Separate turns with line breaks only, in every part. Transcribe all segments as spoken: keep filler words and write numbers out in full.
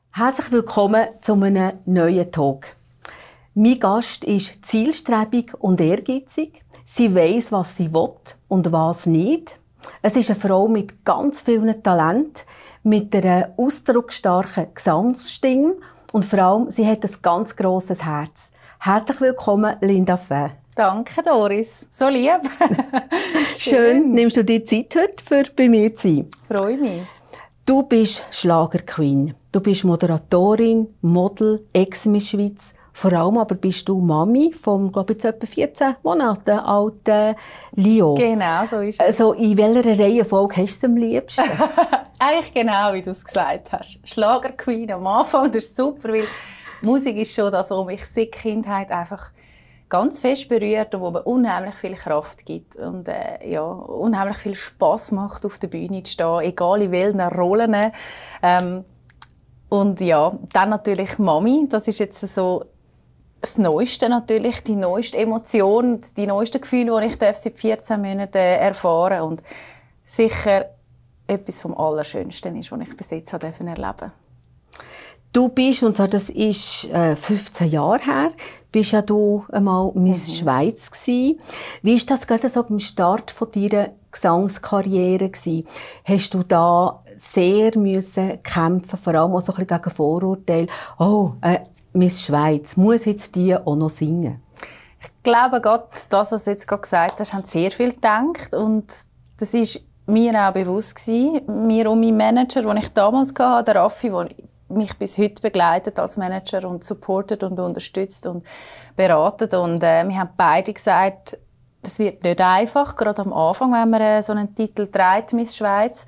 Herzlich willkommen zu einem neuen Talk. Mein Gast ist zielstrebig und ehrgeizig. Sie weiss, was sie will und was nicht. Es ist eine Frau mit ganz vielen Talenten, mit einer ausdrucksstarken Gesangsstimme und vor allem, sie hat ein ganz grosses Herz. Herzlich willkommen, Linda Fäh.
Danke, Doris. So lieb.
Schön, nimmst du dir Zeit heute, für bei mir zu sein?
Freue mich.
Du bist Schlagerqueen. Du bist Moderatorin, Model, Ex-Miss Schweiz. Vor allem aber bist du Mami vom, glaube ich, etwa vierzehn Monate alten Leo.
Genau, so ist es.
Also, in welcher Reihenfolge hast du es am liebsten?
Eigentlich genau, wie du es gesagt hast. Schlagerqueen am Anfang, das ist super, weil Musik ist schon das, was mich seit Kindheit einfach ganz fest berührt und wo mir unheimlich viel Kraft gibt und äh, ja, unheimlich viel Spass macht, auf der Bühne zu stehen, egal in welchen Rollen. Ähm, und ja, dann natürlich Mami, das ist jetzt so das Neueste natürlich, die neueste Emotion, die neuesten Gefühle, die ich seit vierzehn Monaten erfahren und sicher etwas vom Allerschönsten ist, was ich bis jetzt erleben durfte.
Du bist, und zwar das ist äh, fünfzehn Jahre her, bist ja du einmal Miss mhm. Schweiz gewesen. Wie ist das gerade so beim Start von deiner Gesangskarriere gewesen? Hast du da sehr müssen kämpfen, vor allem auch so ein bisschen gegen Vorurteile? Oh, äh, Miss Schweiz, muss jetzt die auch noch singen?
Ich glaube, Gott, das, was du jetzt gerade gesagt hast, haben sehr viel gedacht und das ist mir auch bewusst gewesen. Mir und mein Manager, den ich damals hatte, der Raffi, der mich bis heute begleitet als Manager und supportet und unterstützt und beratet. Und äh, wir haben beide gesagt, das wird nicht einfach, gerade am Anfang, wenn man äh, so einen Titel trägt, Miss Schweiz,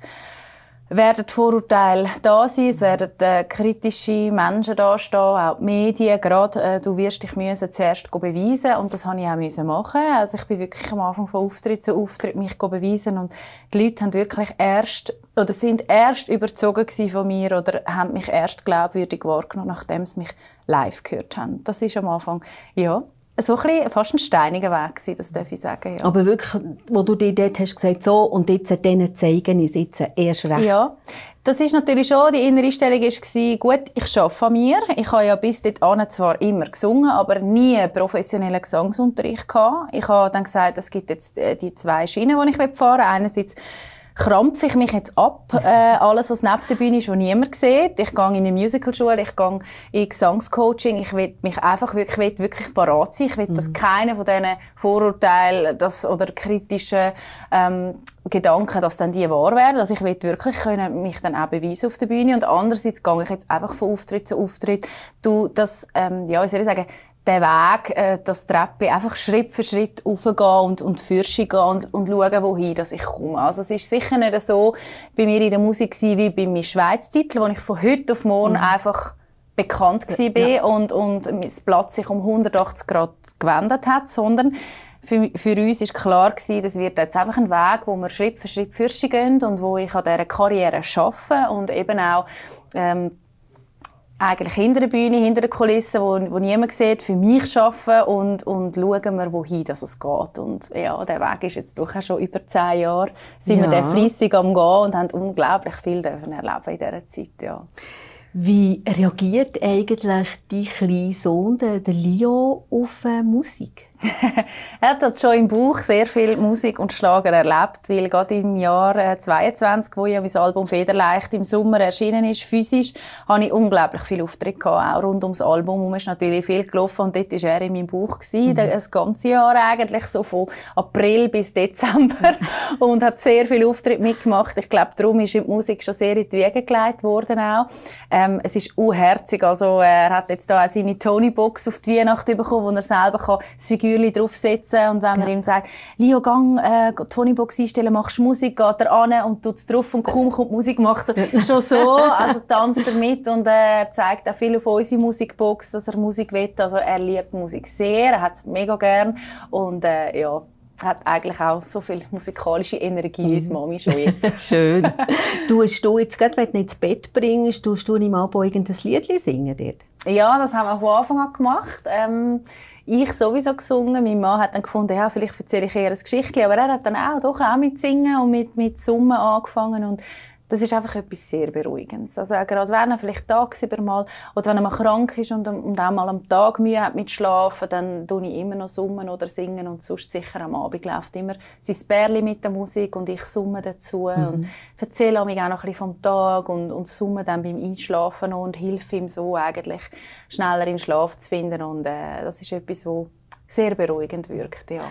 werden Vorurteile da sein, es werden äh, kritische Menschen da stehen, auch die Medien, gerade äh, du wirst dich müssen zuerst beweisen und das musste ich auch müssen machen. Also ich bin wirklich am Anfang von Auftritt zu Auftritt mich beweisen und die Leute haben wirklich erst oder sind erst überzogen von mir oder haben mich erst glaubwürdig wahrgenommen, nachdem sie mich live gehört haben. Das ist am Anfang, ja, so ein bisschen, fast ein steiniger Weg gewesen, das darf ich sagen. Ja.
Aber wirklich, wo du dir dort hast gesagt, so, und jetzt denen zeigen, ich sitze erst recht.
Ja, das ist natürlich schon, die innere Einstellung war, gut, ich arbeite an mir. Ich habe ja bis dahin zwar immer gesungen, aber nie professionellen Gesangsunterricht gehabt. Ich habe dann gesagt, es gibt jetzt die zwei Schienen, die ich fahren will. Einerseits krampfe ich mich jetzt ab, äh, alles, was neben der Bühne ist, was niemand sieht. Ich gehe in eine Musicalschule, ich gehe in Gesangscoaching. Ich will mich einfach wirklich, will wirklich parat sein. Ich will, mhm. dass keiner von diesen Vorurteilen das, oder kritischen ähm, Gedanken, dass dann die wahr werden. Also ich will wirklich können mich dann auch beweisen auf der Bühne. Und andererseits gehe ich jetzt einfach von Auftritt zu Auftritt. Du, das, ähm, ja, wie soll ich sagen, den Weg, äh, das Treppchen, einfach Schritt für Schritt raufgehen und, und Fürschen gehen und, und schauen, wohin dass ich komme. Also es ist sicher nicht so bei mir in der Musik wie bei meinem Schweiz-Titel, wo ich von heute auf morgen mhm. einfach bekannt war ja. und, und mein Platz sich um hundertachtzig Grad gewendet hat, sondern für, für uns war klar gewesen, das wird jetzt einfach ein Weg, wo wir Schritt für Schritt Fürschen gehen und wo ich an dieser Karriere arbeite und eben auch ähm, eigentlich hinter der Bühne, hinter der Kulisse, wo, wo niemand sieht, für mich arbeiten und, und schauen wir, wohin das es geht. Und ja, der Weg ist jetzt doch auch schon über zehn Jahre, sind ja. wir fleissig am Gehen und haben unglaublich viel erleben in dieser Zeit. Ja.
Wie reagiert eigentlich dein kleiner Sohn, der Leo, auf äh, Musik?
Er hat schon im Bauch sehr viel Musik und Schlager erlebt, weil gerade im Jahr zweitausendzweiundzwanzig, wo ja mein Album «Federleicht» im Sommer erschienen ist, physisch, hatte ich unglaublich viele Aufträge gehabt, auch rund ums Album. Und es ist natürlich viel gelaufen und dort war er in meinem Bauch gewesen, mhm. das ganze Jahr eigentlich, so von April bis Dezember und hat sehr viele Aufträge mitgemacht. Ich glaube, darum ist die Musik schon sehr in die Wege gelegt worden auch. Ähm, es ist unherzig, also er hat jetzt da auch seine Tony-Box auf die Weihnacht bekommen, wo er selber kann das Figürchen draufsetzen und wenn man ja. ihm sagt, Leo, gang äh, Tony-Box einstellen, machst Musik, geht er an und tut es drauf und kaum kommt Musik, macht er ja. schon so, also tanzt er mit und er äh, zeigt auch viel auf unsere Musikbox, dass er Musik will, also er liebt Musik sehr, er hat es mega gern und äh, ja, hat eigentlich auch so viel musikalische Energie wie mhm. Mami schon jetzt.
Schön. Du hast du jetzt gerade, wenn du ihn ins Bett bringst, tust du ihm auch irgendein Liedchen singen dort?
Ja, das haben wir von Anfang an gemacht. Ähm, ich sowieso gesungen. Mein Mann hat dann gefunden, ja, vielleicht erzähle ich eher ein Geschichtchen. Aber er hat dann auch, doch auch mit Singen und mit, mit Summen angefangen. Und das ist einfach etwas sehr Beruhigendes. Also gerade wenn er vielleicht tagsüber mal, oder wenn er mal krank ist und, und auch mal am Tag Mühe hat mit Schlafen, dann tue ich immer noch summen oder singen und sonst sicher am Abend läuft immer sein Bärli mit der Musik und ich summe dazu mhm. und erzähle mir auch noch ein bisschen vom Tag und, und summe dann beim Einschlafen noch und hilfe ihm so eigentlich schneller in den Schlaf zu finden und äh, das ist etwas, was sehr beruhigend wirkt, ja.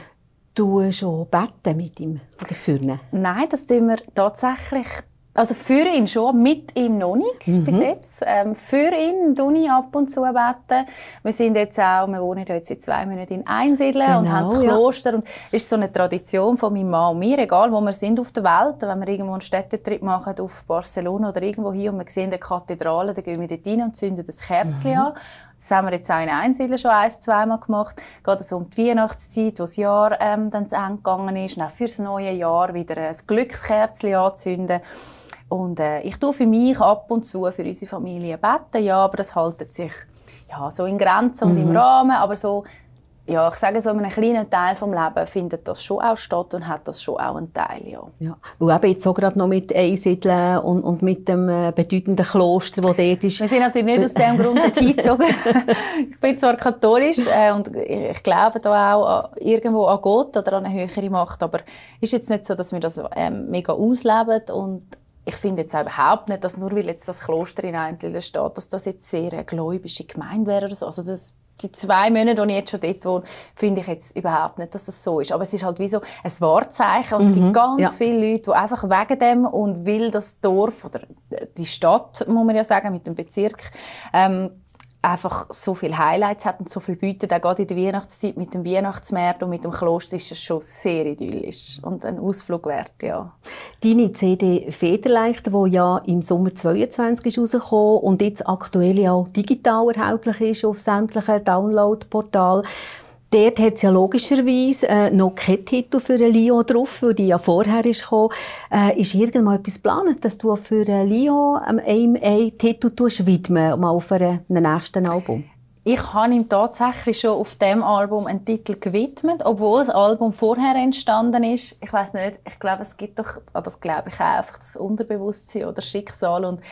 Du schon beten mit ihm oder für ihn?
Nein, das tun wir tatsächlich. Also für ihn schon, mit ihm noch nicht mhm. bis jetzt. Ähm, für ihn tue ich ab und zu beten. Wir sind jetzt auch, wir wohnen jetzt seit zwei Monaten in Einsiedeln genau, und haben das Kloster. Ja. Und es ist so eine Tradition von meinem Mann und mir, egal wo wir sind auf der Welt, wenn wir irgendwo einen Städtetrip machen auf Barcelona oder irgendwo hier und wir sehen die Kathedrale, dann gehen wir dort rein und zünden das Kerzchen mhm. an. Das haben wir jetzt auch in Einsiedeln schon ein-, zweimal gemacht. Geht es um die Weihnachtszeit, wo das Jahr ähm, dann zu Ende gegangen ist, und auch für das neue Jahr wieder ein Glückskerzchen anzünden. Und äh, ich tue für mich ab und zu für unsere Familie beten, ja, aber das hält sich ja, so in Grenzen und mhm. im Rahmen, aber so, ja, ich sage so, in einem kleinen Teil des Lebens findet das schon auch statt und hat das schon auch einen Teil, ja.
Ja, weil eben jetzt so gerade noch mit Einsiedeln und, und mit dem äh, bedeutenden Kloster, das dort ist.
Wir sind natürlich nicht aus diesem Grund eingezogen. Ich bin zwar katholisch äh, und ich glaube da auch an, irgendwo an Gott oder an eine höhere Macht, aber es ist jetzt nicht so, dass wir das ähm, mega ausleben und ich finde jetzt auch überhaupt nicht, dass nur weil jetzt das Kloster in Einsiedeln steht, dass das jetzt sehr eine gläubische Gemeinde wäre oder so. Also das, die zwei Monate, die ich jetzt schon dort wohne, finde ich jetzt überhaupt nicht, dass das so ist. Aber es ist halt wie so ein Wahrzeichen und es gibt ganz ja. viele Leute, die einfach wegen dem und weil das Dorf oder die Stadt, muss man ja sagen, mit dem Bezirk, ähm, einfach so viele Highlights hat und so viel bietet, auch gerade in der Weihnachtszeit mit dem Weihnachtsmarkt und mit dem Kloster ist es schon sehr idyllisch und ein Ausflug wert, ja.
Deine C D «Federleicht», die ja im Sommer zweiundzwanzig ist rausgekommen und jetzt aktuell ja auch digital erhältlich ist auf sämtlichen Download-Portalen. Dort hat es ja logischerweise äh, noch keinen Titel für einen Lio drauf, weil die ja vorher ist gekommen. Äh, ist irgendwann etwas geplant, dass du für einen Lio ähm, einem einen Titel widmen, mal auf einem nächsten Album?
Ich habe ihm tatsächlich schon auf diesem Album einen Titel gewidmet, obwohl das Album vorher entstanden ist. Ich weiss nicht, ich glaube, es gibt doch, das glaube ich auch, einfach das Unterbewusstsein oder Schicksal. Und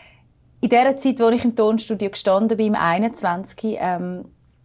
in der Zeit, als ich im Tonstudio gestanden bin, im einundzwanzig, ähm,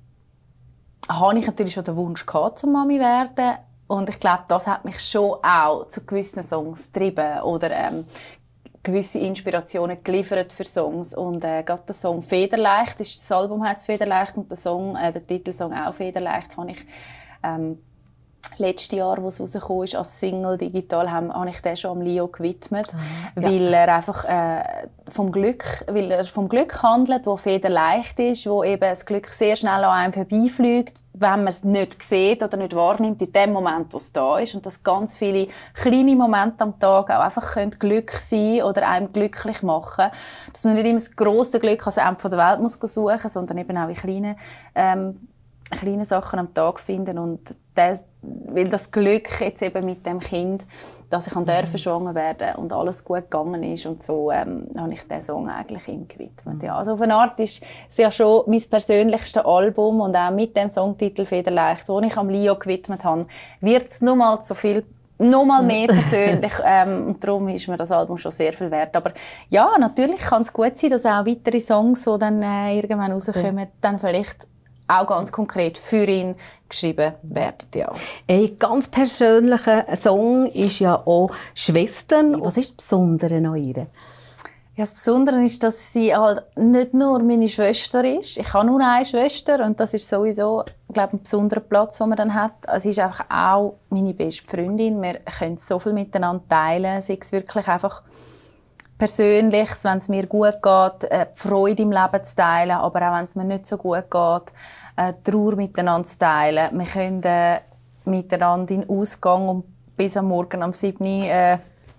hatte ich natürlich schon den Wunsch gehabt, zum Mami werden. Und ich glaube, das hat mich schon auch zu gewissen Songs getrieben oder ähm, gewisse Inspirationen geliefert für Songs. Und äh, gerade der Song «Federleicht», ist, das Album heisst «Federleicht» und der, Song, äh, der Titelsong auch «Federleicht», habe ich ähm, letztes Jahr, wo es rausgekommen ist, als Single digital, habe, habe ich den schon am Lio gewidmet, mhm. weil ja. er einfach äh, vom Glück, weil er vom Glück handelt, wo federleicht ist, wo eben das Glück sehr schnell an einem vorbeifliegt, wenn man es nicht sieht oder nicht wahrnimmt, in dem Moment, wo es da ist. Und dass ganz viele kleine Momente am Tag auch einfach Glück sein können oder einem glücklich machen. Dass man nicht immer das grosse Glück ans Ende der Welt muss suchen muss, sondern eben auch in kleinen, ähm, kleine Sachen am Tag finden. Und das, weil das Glück jetzt eben mit dem Kind, dass ich an der schwanger werden und alles gut gegangen ist und so, ähm, habe ich diesen Song eigentlich ihm gewidmet. Ja, also auf eine Art ist es ja schon mein persönlichstes Album und auch mit dem Songtitel «Federleicht», den ich am Lio gewidmet habe, wird es noch mal so viel noch mal mehr persönlich ähm, und darum ist mir das Album schon sehr viel wert. Aber ja, natürlich kann es gut sein, dass auch weitere Songs, die dann äh, irgendwann rauskommen, ja. dann vielleicht auch ganz konkret für ihn geschrieben werden. Ja.
Ein ganz persönlicher Song ist ja auch «Schwestern». Was ist das Besondere an ihr?
Ja, das Besondere ist, dass sie halt nicht nur meine Schwester ist. Ich habe nur eine Schwester und das ist sowieso, glaube ich, ein besonderer Platz, den man dann hat. Sie ist einfach auch meine beste Freundin. Wir können so viel miteinander teilen. Sei es wirklich einfach Persönliches, wenn es mir gut geht, äh, die Freude im Leben zu teilen, aber auch wenn es mir nicht so gut geht, äh, die Trauer miteinander zu teilen. Wir können äh, miteinander in den Ausgang und bis am Morgen um sieben Uhr äh,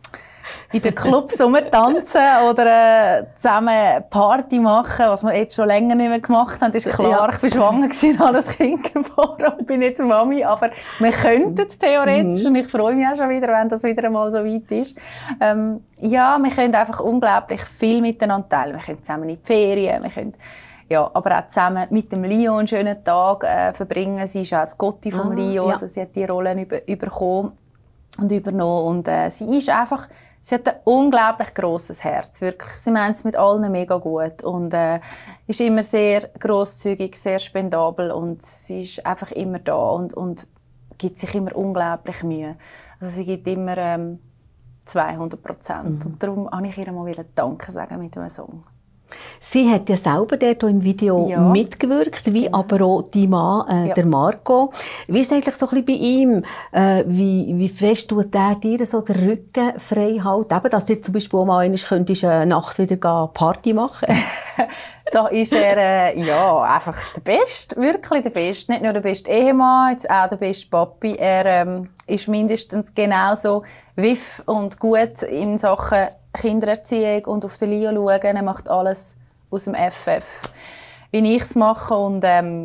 in den Clubs tanzen oder äh, zusammen Party machen, was wir jetzt schon länger nicht mehr gemacht haben. Das ist klar, ja. Ich war schwanger und habe ein Kind geboren und bin jetzt Mami, aber wir könnten theoretisch, mhm. und ich freue mich auch schon wieder, wenn das wieder einmal so weit ist. Ähm, ja, wir können einfach unglaublich viel miteinander teilen. Wir können zusammen in die Ferien, wir können ja, aber auch zusammen mit dem Lio einen schönen Tag äh, verbringen. Sie ist auch das Gotti vom ah, Lio, ja. Also sie hat die Rollen über, überkommen und übernommen und äh, sie ist einfach Sie hat ein unglaublich grosses Herz, wirklich. Sie meint es mit allen mega gut und äh, ist immer sehr grosszügig, sehr spendabel und sie ist einfach immer da und, und gibt sich immer unglaublich Mühe. Also sie gibt immer ähm, zweihundert Prozent mhm. und darum wollte ich ihr mal Danke sagen mit einem Song.
Sie hat ja selber dort im Video ja. mitgewirkt, wie aber auch die Mann, äh, ja. der Marco. Wie ist es eigentlich so ein bisschen bei ihm? Äh, wie, wie fest tut der dir so den Rücken frei halten? Eben, dass du zum Beispiel auch mal eine äh, Nacht wieder Party machen
Da ist er äh, ja, einfach der Beste, wirklich der Beste. Nicht nur der beste Ehemann, jetzt auch der beste Papi. Er ähm, ist mindestens genauso wiff und gut in Sachen Kindererziehung und auf den Lio schauen. Er macht alles aus dem F F, wie ich es mache. Und ähm,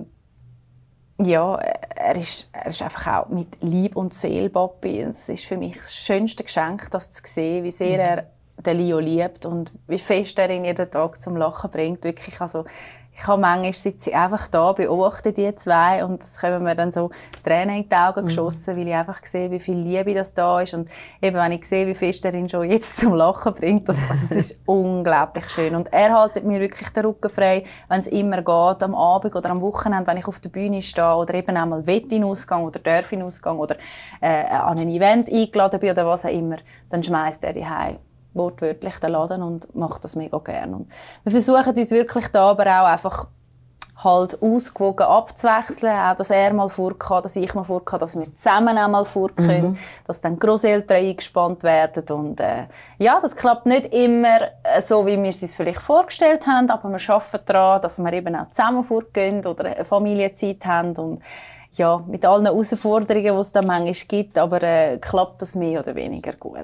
ja, er ist, er ist einfach auch mit Liebe und Seele Papi. Es ist für mich das schönste Geschenk, das zu sehen, wie sehr er den Lio liebt und wie fest er ihn jeden Tag zum Lachen bringt. Wirklich, also, ich habe manchmal sitze ich einfach da, beobachte die zwei und es kommen mir dann so Tränen in die Augen mhm. geschossen, weil ich einfach sehe, wie viel Liebe das da ist und eben, wenn ich sehe, wie fest er ihn schon jetzt zum Lachen bringt, das, also, das ist unglaublich schön und er hält mir wirklich den Rücken frei, wenn es immer geht, am Abend oder am Wochenende, wenn ich auf der Bühne stehe oder eben einmal will in Ausgang oder darf in Ausgang oder äh, an ein Event eingeladen bin oder was auch immer, dann schmeißt er die heim. Wortwörtlich den Laden und macht das mega gerne. Und wir versuchen uns wirklich da aber auch einfach halt ausgewogen abzuwechseln, auch dass er mal vorkam, dass ich mal vorkam, dass wir zusammen auch mal vorkommen, mhm. dass dann die Grosseltern eingespannt werden und äh, ja, das klappt nicht immer äh, so, wie wir es uns vielleicht vorgestellt haben, aber wir arbeiten daran, dass wir eben auch zusammen vorgehen oder eine Familienzeit haben und ja, mit allen Herausforderungen, die es da manchmal gibt, aber äh, klappt das mehr oder weniger gut.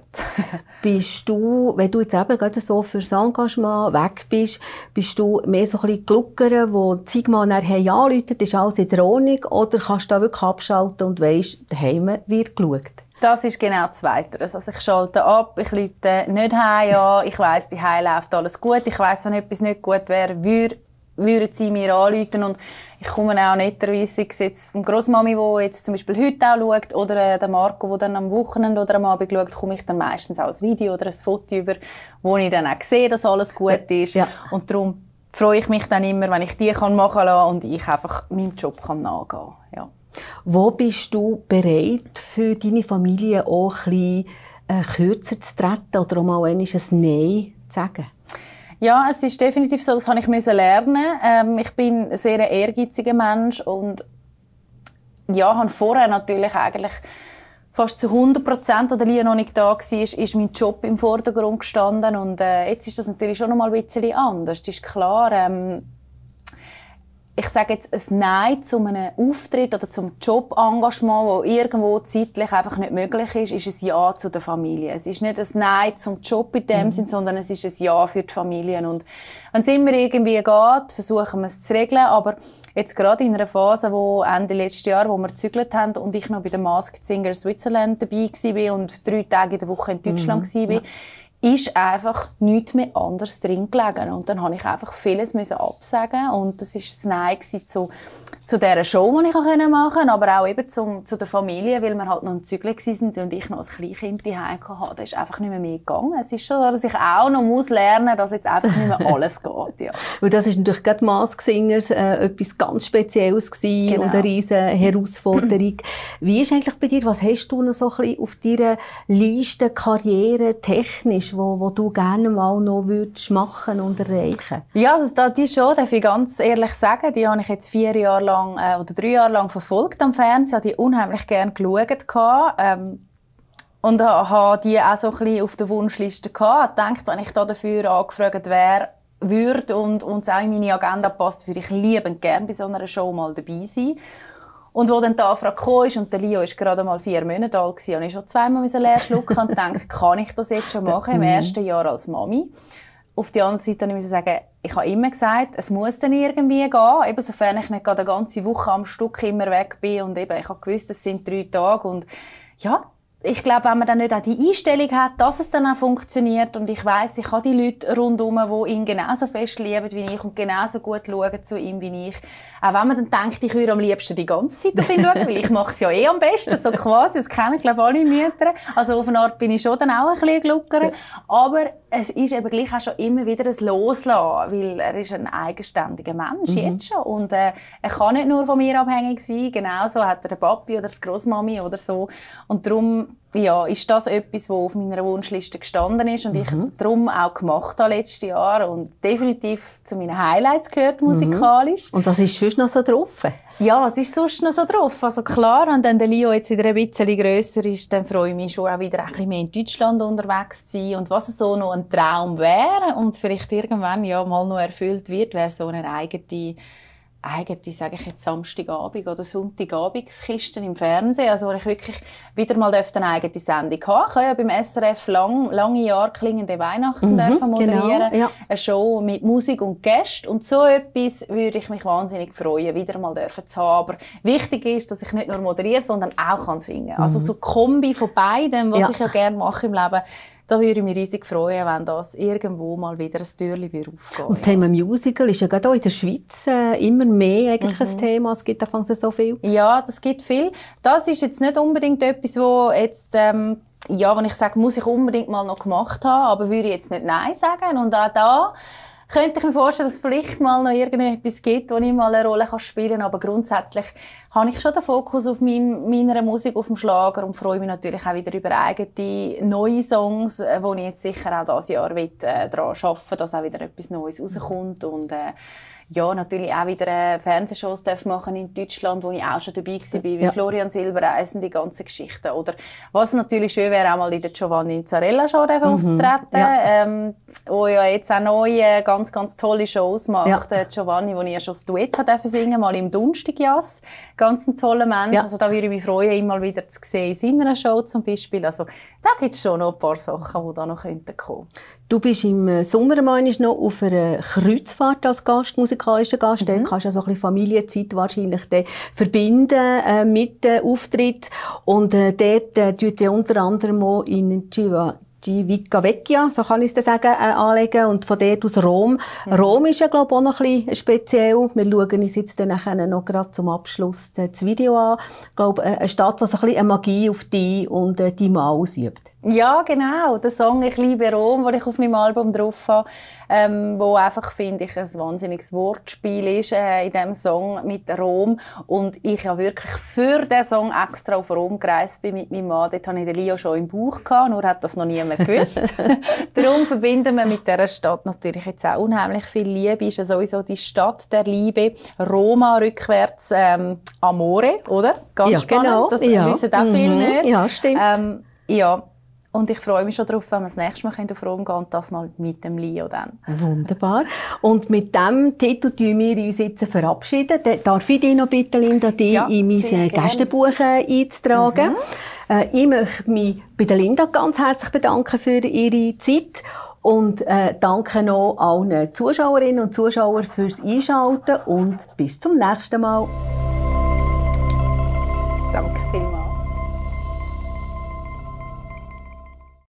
Bist du, wenn du jetzt eben gerade so für das Engagement weg bist, bist du mehr so ein bisschen Gluckere, wo die Sigma nachher anrufen, ist alles in der Ordnung, oder kannst du da wirklich abschalten und weisst, daheim wird geschaut?
Das ist genau das Zweite. Also ich schalte ab, ich rufe nicht heim an, ich weiss, die heim läuft alles gut, ich weiss, wenn etwas nicht gut wäre, würde würden sie mir anrufen und ich komme auch netterweise jetzt von Grossmami, die jetzt zum Beispiel heute auch schaut, oder der Marco, der dann am Wochenende oder am Abend schaut, komme ich dann meistens auch ein Video oder ein Foto über, wo ich dann auch sehe, dass alles gut ist. Ja. Und darum freue ich mich dann immer, wenn ich die kann machen kann und ich einfach meinem Job kann nachgehen kann. Ja.
Wo bist du bereit, für deine Familie auch ein bisschen äh, kürzer zu treten oder auch mal ein Nein zu sagen?
Ja, es ist definitiv so, das habe ich müssen lernen. Ähm, ich bin ein sehr ehrgeiziger Mensch und ja, habe vorher natürlich eigentlich fast zu hundert Prozent, als Lia noch nicht da war, ist mein Job im Vordergrund gestanden und äh, jetzt ist das natürlich schon noch mal ein bisschen anders. Das ist klar. Ähm, ich sage jetzt, ein Nein zu einem Auftritt oder zum Jobengagement, das irgendwo zeitlich einfach nicht möglich ist, ist ein Ja zu der Familie. Es ist nicht ein Nein zum Job in dem mhm. Sinn, sondern es ist ein Ja für die Familien. Und wenn es immer irgendwie geht, versuchen wir es zu regeln. Aber jetzt gerade in einer Phase, wo Ende letzten Jahr, wo wir gezügelt haben und ich noch bei der Masked Singer Switzerland dabei war und drei Tage in der Woche in Deutschland mhm. war, ja. ist einfach nichts mehr anders drin gelegen. Und dann habe ich einfach vieles absagen und das war das Nein zu, zu dieser Show, die ich machen konnte, aber auch eben zum, zu der Familie, weil wir halt noch im Zügeln waren und ich noch ein Kleinkind zu Hause hatte. Das ist einfach nicht mehr, mehr gegangen. Es ist schon so, dass ich auch noch muss lernen muss, dass jetzt einfach nicht mehr alles geht. Ja.
Und das ist natürlich gerade Masked Singers äh, etwas ganz Spezielles gewesen genau. und eine riesige Herausforderung. Wie ist eigentlich bei dir, was hast du noch so ein bisschen auf deiner Liste Karriere technisch, wo, wo du gerne mal noch würdest machen und erreichen?
Ja, also die schon, darf ich ganz ehrlich sagen, die habe ich jetzt vier Jahre lang äh, oder drei Jahre lang verfolgt am Fernsehen, habe die unheimlich gerne geschaut ähm, und habe die auch so ein bisschen auf der Wunschliste gehabt. Ich dachte, wenn ich da dafür angefragt wäre, würde und, und es auch in meine Agenda passt, würde ich liebend gerne bei so einer Show mal dabei sein. Und wo dann die Anfrage kam und der Lio war gerade mal vier Monate alt, habe ich schon zweimal leer schlucken und dachte, kann ich das jetzt schon machen, im ersten Jahr als Mami? Auf der anderen Seite musste ich sagen, ich habe immer gesagt, es muss dann irgendwie gehen, eben sofern ich nicht eine ganze Woche am Stück immer weg bin und eben, ich habe gewusst, es sind drei Tage und ja, ich glaube, wenn man dann nicht auch die Einstellung hat, dass es dann auch funktioniert und ich weiss, ich habe die Leute rundherum, die ihn genauso fest lieben wie ich und genauso gut schauen zu ihm wie ich. Auch wenn man dann denkt, ich würde am liebsten die ganze Zeit auf ihn schauen, weil ich mache es ja eh am besten, so quasi, das kennen, glaube ich, alle Mütter. Also auf eine Art bin ich schon dann auch ein bisschen Gluckere. Aber es ist eben gleich auch schon immer wieder ein Loslassen, weil er ist ein eigenständiger Mensch, mhm. jetzt schon. Und äh, er kann nicht nur von mir abhängig sein, genauso hat er den Papi oder die Grossmami oder so. Und darum ja, ist das etwas, was auf meiner Wunschliste gestanden ist und mhm. ich darum auch gemacht habe letztes Jahr und definitiv zu meinen Highlights gehört musikalisch.
Mhm. Und was ist sonst noch so drauf?
Ja, was ist sonst noch so drauf? Also klar, wenn dann der Leo jetzt wieder ein bisschen grösser ist, dann freue ich mich schon auch wieder ein bisschen mehr in Deutschland unterwegs zu sein und was so noch ein Traum wäre und vielleicht irgendwann ja mal noch erfüllt wird, wäre so eine eigene eigentlich, sage ich jetzt, Samstagabend oder Sonntagabendskisten im Fernsehen, also wo ich wirklich wieder mal eine eigene Sendung habe. Ich habe ja beim S R F lang, lange Jahre «Klingende Weihnachten» mhm, moderieren, genau, ja. Eine Show mit Musik und Gästen und so etwas würde ich mich wahnsinnig freuen, wieder mal dürfen zu haben. Aber wichtig ist, dass ich nicht nur moderiere, sondern auch kann singen. Mhm. Also so Kombi von beidem, was ja. ich ja gerne mache im Leben. Da würde ich mich riesig freuen, wenn das irgendwo mal wieder ein Türchen aufgeht.
Und das Thema Musical ist ja gerade auch in der Schweiz äh, immer mehr eigentlich mhm. ein Thema. Es gibt anfangs so viel.
Ja, das gibt viel. Das ist jetzt nicht unbedingt etwas, wo jetzt, ähm, ja, wenn ich sage, muss ich unbedingt mal noch gemacht haben, aber würde ich jetzt nicht Nein sagen. Und auch da könnte ich mir vorstellen, dass es vielleicht mal noch irgendetwas gibt, wo ich mal eine Rolle spielen kann. Aber grundsätzlich habe ich schon den Fokus auf mein, meiner Musik, auf dem Schlager und freue mich natürlich auch wieder über eigene neue Songs, wo ich jetzt sicher auch dieses Jahr will, äh, daran arbeiten will, dass auch wieder etwas Neues rauskommt. Und, äh, ja, natürlich auch wieder äh, Fernsehshows machen in Deutschland, wo ich auch schon dabei war, wie ja. Florian Silbereisen, die ganzen Geschichten. Oder was natürlich schön wäre, auch mal in der Giovanni Zarella Show mhm. aufzutreten, ja. ähm, wo ja jetzt auch neue, ganz, ganz tolle Shows macht. Ja. Äh, Giovanni, wo ich ja schon das Duett durfte singen, mal im Donnerstagjass. Ganz ein toller Mensch. Ja. Also da würde ich mich freuen, ihn mal wieder zu sehen in seiner Show zum Beispiel. Also da gibt es schon noch ein paar Sachen, die da noch kommen könnten.
Du bist im Sommer noch auf einer Kreuzfahrt als Gast, musikalischer Gast. Mhm. Dann kannst du also ein bisschen Familienzeit wahrscheinlich verbinden äh, mit dem Auftritt. Und äh, dort äh, tut ihr unter anderem auch in Chiva Civita Vecchia, so kann ich es sagen, äh, anlegen. Und von dort aus Rom. Mhm. Rom ist ja, glaube ich, auch noch ein bisschen speziell. Wir schauen uns jetzt dann nachher noch gerade zum Abschluss das Video an. Ich glaube, eine Stadt, die so ein bisschen eine Magie auf dich und äh, deinen Mann ausübt.
Ja, genau. Der Song «Ich liebe Rom», den ich auf meinem Album drauf habe, ähm, wo einfach, finde ich, ein wahnsinniges Wortspiel ist äh, in diesem Song mit Rom. Und ich ja wirklich für diesen Song extra auf Rom gereist bin mit meinem Mann. Dort hatte ich den Leo schon im Bauch gehabt, nur hat das noch niemand gewusst. Darum verbinden wir mit dieser Stadt natürlich jetzt auch unheimlich viel Liebe. Ist ja sowieso die Stadt der Liebe. Roma rückwärts ähm, Amore, oder? Ganz
ja,
spannend.
Genau.
Das
ja.
wissen auch viele
mhm.
nicht.
Ja, stimmt.
Ähm, ja. Und ich freue mich schon darauf, wenn wir das nächste Mal auf Rom gehen und das mal mit dem Leo dann.
Wunderbar. Und mit diesem Titel verabschieden wir uns jetzt verabschieden. Darf ich dich noch bitten, Linda, dich ja, in mein Gästebuch einzutragen? Mhm. Äh, ich möchte mich bei der Linda ganz herzlich bedanken für ihre Zeit. Und äh, danke noch allen Zuschauerinnen und Zuschauern fürs Einschalten und bis zum nächsten Mal.
Danke vielmals.